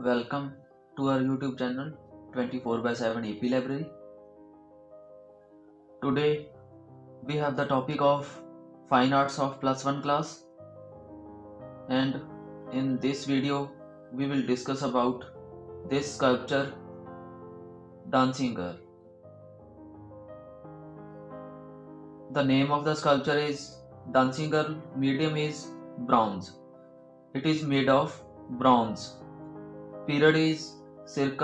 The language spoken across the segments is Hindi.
Welcome to our YouTube channel 24/7 AP Library. Today we have the topic of Fine Arts of +1 class, and in this video we will discuss about this sculpture Dancing Girl. The name of the sculpture is Dancing Girl. Medium is bronze. It is made of bronze. Period is circa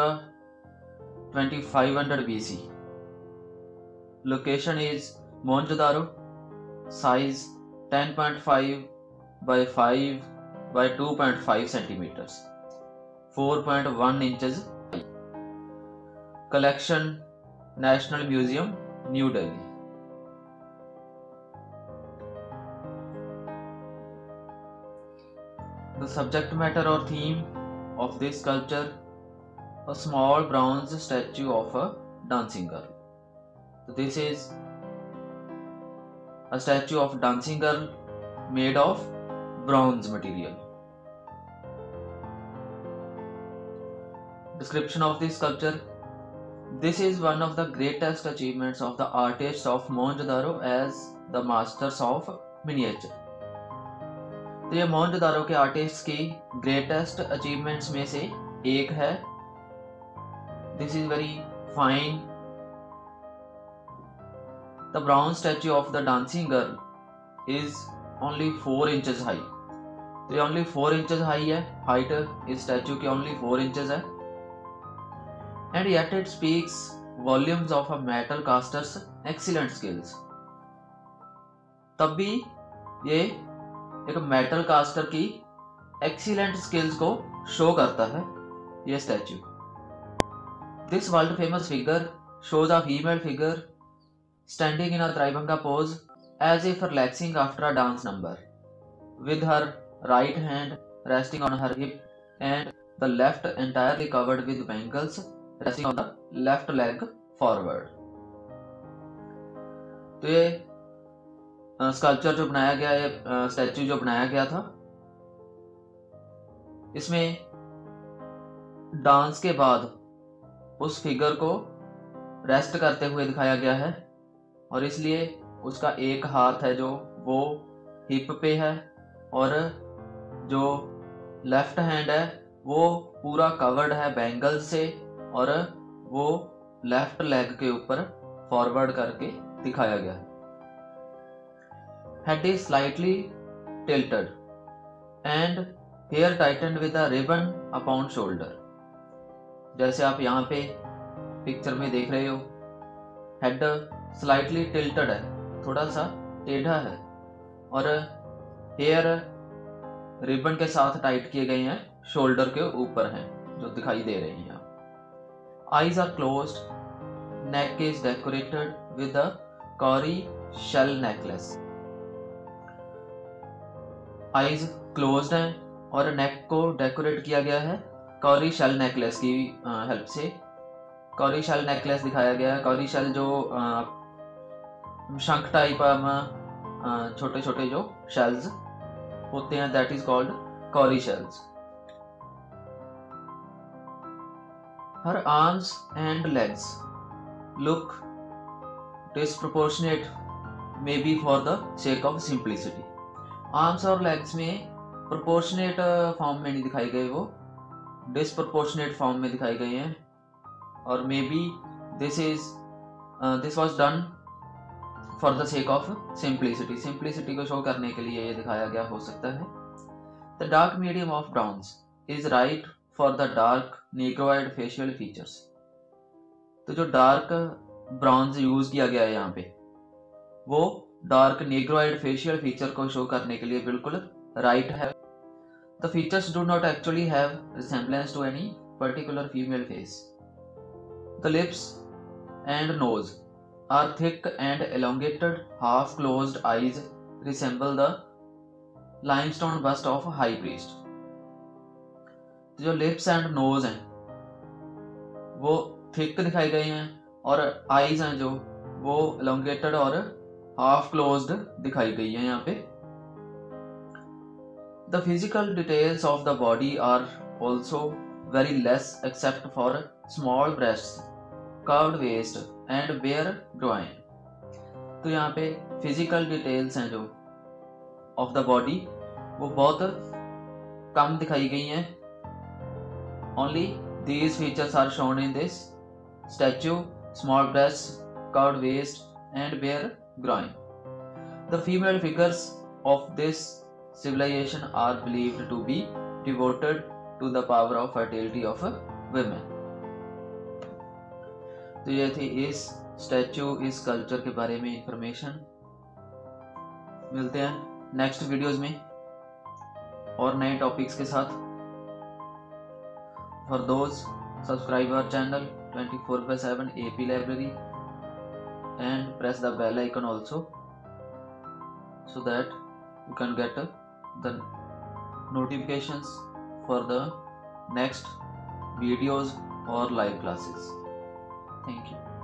2500 BC. Location is Mohenjo-daro. Size 10.5 by 5 by 2.5 centimeters. 4.1 inches. Collection National Museum, New Delhi. The subject matter or theme of this sculpture: a small bronze statue of a dancing girl. So this is a statue of dancing girl made of bronze material. Description of this sculpture: this is one of the greatest achievements of the artists of Mohenjo-daro as the masters of miniature. तो ये मोहनजोदारो के आर्टिस्ट की ग्रेटेस्ट अचीवमेंट्स में से एक है. This is very fine. The brown statue of the dancing girl is only 4 inches high. तो ये ओनली 4 इंचेस हाई है. हाइट इस स्टैच्यू की ओनली 4 इंचेस है. And yet it speaks volumes of a metal casters excellent skills. तब भी ये एक मेटल कास्टर की एक्सीलेंट स्किल्स को शो करता है ये statue. This world famous figure shows a female figure standing in a tribhanga pose as if relaxing after a dance number, with her right hand resting on her hip and the left entirely covered with bangles resting on the left leg forward. तो ये स्कल्पचर जो बनाया गया है, स्टैच्यू जो बनाया गया था, इसमें डांस के बाद उस फिगर को रेस्ट करते हुए दिखाया गया है, और इसलिए उसका एक हाथ है जो वो हिप पे है, और जो लेफ्ट हैंड है वो पूरा कवर्ड है बैंगल से, और वो लेफ्ट लेग के ऊपर फॉरवर्ड करके दिखाया गया है. Head is slightly tilted and hair tightened with a ribbon upon shoulder. जैसे आप यहाँ पे पिक्चर में देख रहे हो, हेड स्लाइटली टिल्टेड है, थोड़ा सा टेढ़ा है, और हेयर रिबन के साथ टाइट किए गए हैं, शोल्डर के ऊपर हैं जो दिखाई दे रही हैं. Eyes are closed, neck is decorated with a cowrie shell necklace. Eyes closed हैं और नेक को डेकोरेट किया गया है कॉरी शेल नेकलेस की हेल्प से. कॉरी शेल नेकलेस दिखाया गया है. कॉरी शेल जो शंख टाइप छोटे छोटे जो शेल्स होते हैं, that is called cowrie shells. Her arms and legs look disproportionate, maybe for the sake of simplicity. Arms और लेग्स में प्रोपोर्शनेट फॉर्म में नहीं दिखाई गए, वो डिसप्रोपोर्शनेट फॉर्म में दिखाई गए हैं, और maybe this was done for the sake of simplicity. Simplicity को शो करने के लिए ये दिखाया गया हो सकता है. The dark medium of browns is right for the dark negroid facial features. तो जो डार्क ब्राउन्स यूज किया गया है यहाँ पे, वो डार्क नेग्रोइड फेशियल फीचर को शो करने के लिए बिल्कुल राइट है. The features do not actually have resemblance to any particular female face. The lips and nose are thick and elongated, half closed eyes resemble the limestone bust of high priest. जो लिप्स एंड नोज हैं वो थिक दिखाई गए हैं, और आईज हैं जो वो elongated और हाफ क्लोज्ड दिखाई गई है यहाँ पे. The physical details of the body are also very less except for small breasts, curved waist and bare groin. तो यहाँ पे फिजिकल डिटेल्स हैं जो ऑफ द बॉडी वो बहुत कम दिखाई गई हैं. Only these features are shown in this statue: small breast, curved waist and bare groin. The female figures of this civilization are believed to be devoted to the power of fertility of women. तो ये थी इस स्टैचू, इस कल्चर के बारे में इंफॉर्मेशन. मिलते हैं नेक्स्ट वीडियोस में और नए टॉपिक्स के साथ. For those subscribe our channel 24/7 AP Library and press the bell icon also, so that you can get the notifications for the next videos or live classes. Thank you.